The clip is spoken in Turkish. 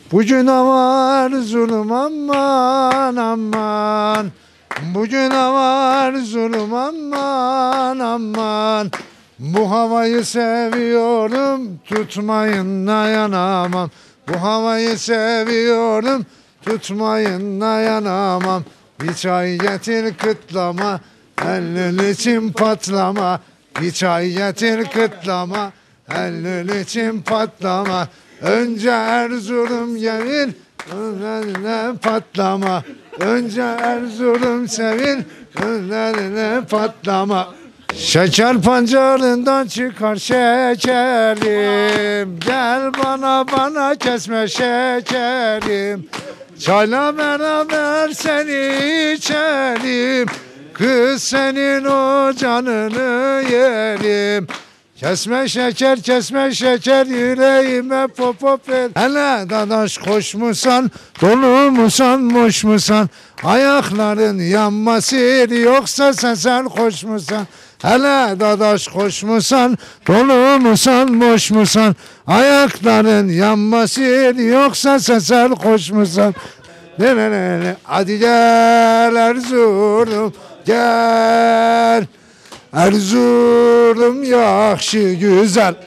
Bugün var zulüm aman aman. Bugün var zulüm aman aman. Bu havayı seviyorum, tutmayın dayanamam. Bu havayı seviyorum, tutmayın dayanamam. Bir çay getir kıtlama, ellül için patlama. Bir çay getir kıtlama, ellül için patlama. Önce Erzurum gelir, önlerine patlama. Önce Erzurum sevil, önlerine patlama. Şeker pancarından çıkar şekerim. Gel bana kesme şekerim. Çayla beraber seni içerim. Kız senin o canını yerim. Kesme şeker yüreğime pop pop ver. Hele dadaş koşmusan, dolu musan, muş musan? Ayakların yanmasın yoksa sen koşmusan? Hele dadaş koşmusan, dolu musan, muş musan? Ayakların yanmasın yoksa sen koşmusan? Hadi gel Erzurum, gel. Erzurum yakşı güzel.